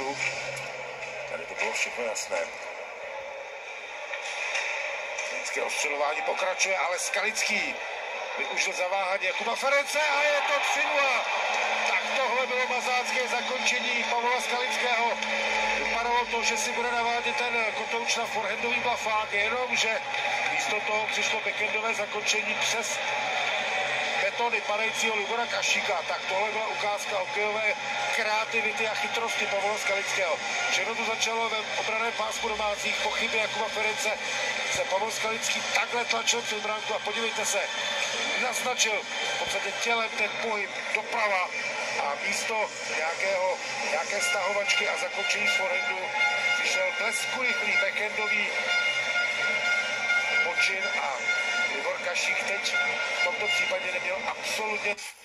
forehandu. Tady to bylo všechno jasné. Skalické ostřelování pokračuje, ale Skalický využil zaváhání Jakuba Ference a je to 3-0. Tak tohle bylo mazácké zakončení Pavla Skalického. Vypadalo to, že si bude navádět ten kotouč na forehandový blafák, jenomže místo toho přišlo backhandové zakončení přes betony padajícího Libora Kašíka. Tak tohle byla ukázka hokejové kreativity a chytrosti Pavla Skalického. Všechno to začalo ve obranném pásmu domácích. Po chybě Jakuba Ference se Pavel Skalický takhle tlačil před bránku a podívejte se, naznačil v podstatě tělem ten pohyb doprava a místo nějaké stahovačky a zakončení z forehandu přišel bleskurychlý backhandový počin a Libor Kašík teď v tomto případě neměl absolutně